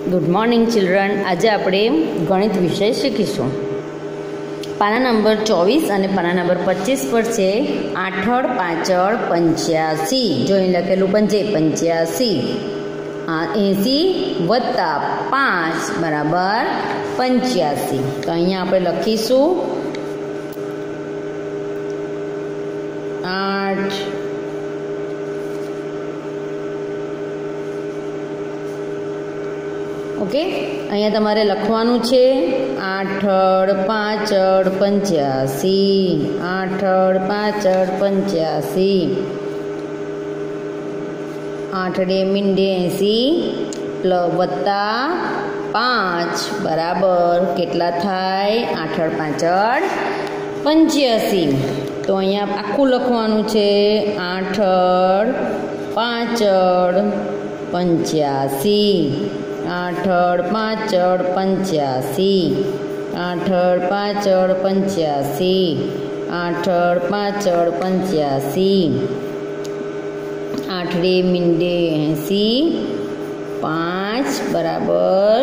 Good morning children. આજે આપણે ગણિત વિષય શીખીશું. પાના નંબર 24 અને પાના નંબર 25 પર છે 8 5 85. જોઈને લખેલું પણ છે 85. 80 વત્તા 5 બરાબર 85. તો અહીંયા આપણે લખીશું 8 ઓકે. અહીંયા તમારે લખવાનું છે 8 5 85. 8 5 85. 8 ડે મીંડે 80 વત્તા 5 બરાબર કેટલા થાય? 8 5 85. તો અહીંયા આખું લખવાનું છે 8 5 85. 8 5 85. 8 5 85. 8 5 85. 8 ડે મીંડે 80. 5 બરાબર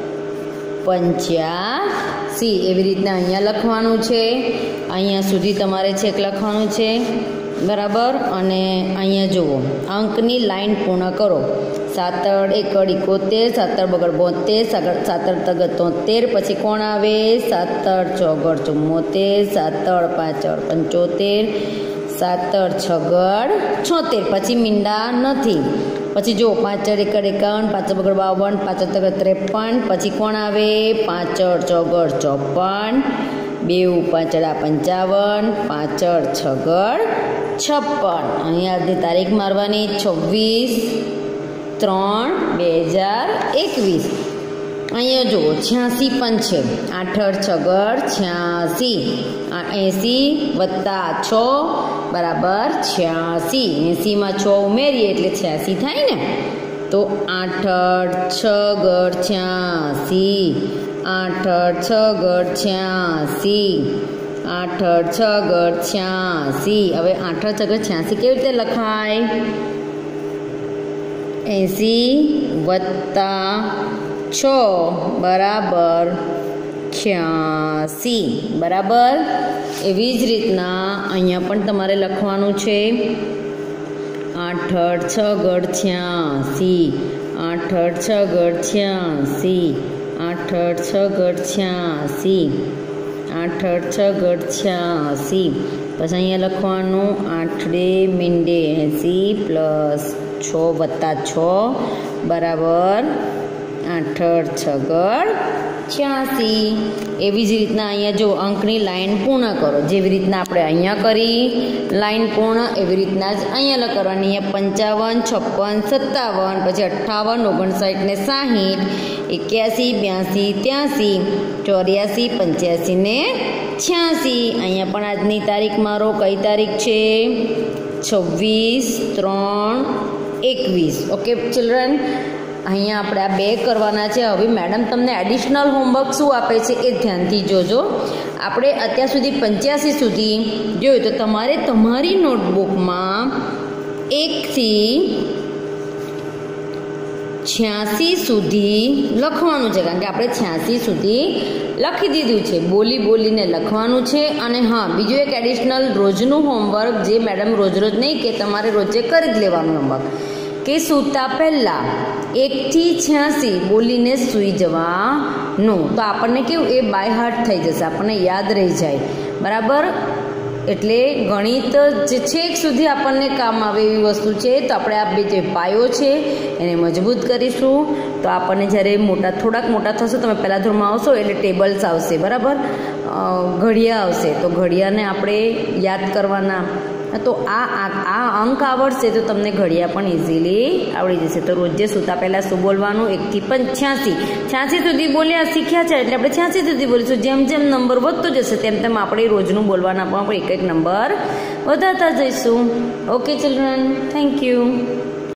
85. એવી રીતના અહીંયા લખવાનું છે. અહીંયા સુધી તમારે છેક લખવાનું છે બરાબર. અને અહીંયા જુઓ, અંકની લાઈન પૂર્ણ કરો. 7 1 71, 7 બગડ 72, 7 તગડ 73. પછી કોણ આવે? 7 ચોગડ 74, 7 5 75, 7 6 76. પછી મીંડા નથી. પછી જો 5 1 51, 5 બગડ 52, 5 તગડ 53. પછી કોણ આવે? 5 ચોગડ 54, 2 5 55, 5 6 56. અહીંયા આજની તારીખ મારવાની 26/3/2021. અહીંયા જુઓ 86 પણ છે. 8 6 86. 80 વત્તા 6 બરાબર 86. 80માં 6 ઉમેરીએ એટલે 86 થાય ને. તો 8 6 86. 8 6 86. 8 6 86. હવે 8 6 86 કેવી રીતે લખાય? 80 વત્તા 6 બરાબર 86 બરાબર. એવી જ રીતના અહીંયા પણ તમારે લખવાનું છે 8 6 86. 8 6 86. 8 6 86. 8 6 86. પછી અહીંયા લખવાનું 8 ડે મીંડે 80 પ્લસ 6 વત્તા 6 બરાબર 8 6 86. એવી જ રીતના અહીંયા જો અંકની લાઈન પૂર્ણ કરો. જેવી રીતના આપણે અહીંયા કરી લાઈન પૂર્ણ, એવી રીતના જ અહીંયા કરવાની. અહીંયા 55 56 57, પછી 58 59 ને 60 81 82 83 84 85 ને 86. અહીંયા પણ આજની તારીખ મારો કઈ તારીખ છે? 26/3/21. ઓકે ચિલ્ડ્રન, અહીંયા આપણે આ 2 કરવાના છે. હવે મેડમ તમને એડિશનલ હોમવર્ક શું આપે છે એ ધ્યાનથી જોજો. આપણે અત્યાર સુધી 85 સુધી જોયું, તો તમારે તમારી નોટબુકમાં 1 થી 86 સુધી લખવાનું છે, કારણ કે આપણે 86 સુધી લખી દીધું છે. બોલીને લખવાનું છે. અને હા, બીજું એક એડિશનલ રોજનું હોમવર્ક જે મેડમ રોજ નહીં કે તમારે રોજે કરી જ લેવાનું હોમવર્ક, કે સૂતા પહેલાં 1 થી 86 બોલીને સૂઈ જવાનું. તો આપણને કેવું, એ બાય હાર્ટ થઈ જશે, આપણને યાદ રહી જાય બરાબર. એટલે ગણિત જે છેક સુધી આપણને કામ આવે એવી વસ્તુ છે. તો આપણે આ બે જે પાયો છે એને મજબૂત કરીશું. તો આપણને જ્યારે થોડાક મોટા થશો, તમે પહેલાં ધોરણમાં આવશો એટલે ટેબલ્સ આવશે બરાબર, ઘડિયા આવશે. તો ઘડિયાને આપણે યાદ કરવાના. તો આ અંક આવડશે તો તમને ઘડિયા પણ ઇઝીલી આવડી જશે. તો રોજે સૂતા પહેલાં શું બોલવાનું? 1 થી 86 સુધી બોલ્યા શીખ્યા છે એટલે આપણે 86 સુધી બોલીશું. જેમ જેમ નંબર વધતો જશે તેમ આપણે રોજનું બોલવાના પણ આપણે એક નંબર વધારતા જઈશું. Okay children, thank you.